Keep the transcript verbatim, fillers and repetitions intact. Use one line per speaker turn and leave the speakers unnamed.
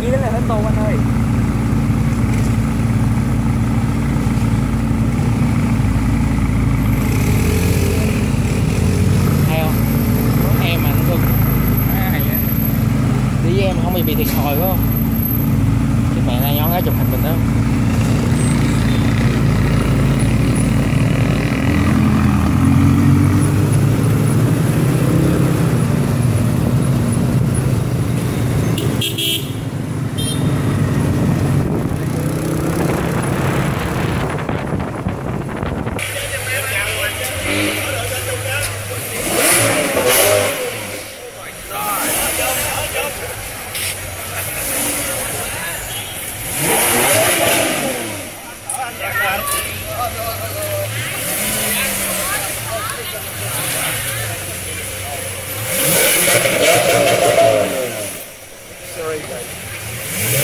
kia là hết tô anh ơi.
Hay không? Em mà anh Thương
À, hay vậy.
đi với em không bị bị thiệt thòi phải không? Chứ mẹ này nhón gái chụp hình mình đó.
Sorry guys.